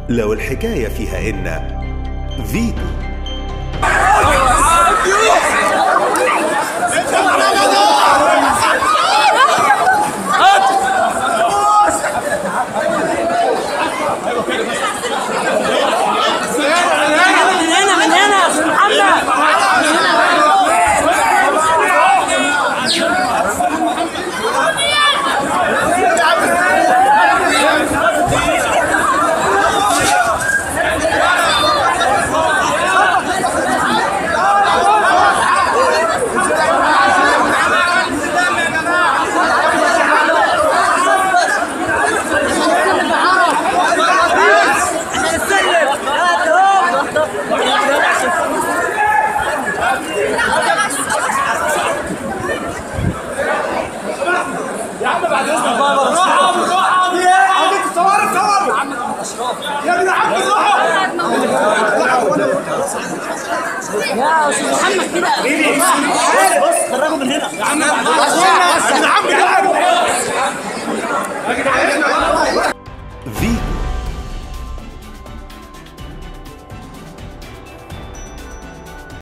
لو الحكاية فيها إن فيتو. من هنا يا أستاذ محمد. يا استاذ محمد كده بص خرجوا من هنا يا عم.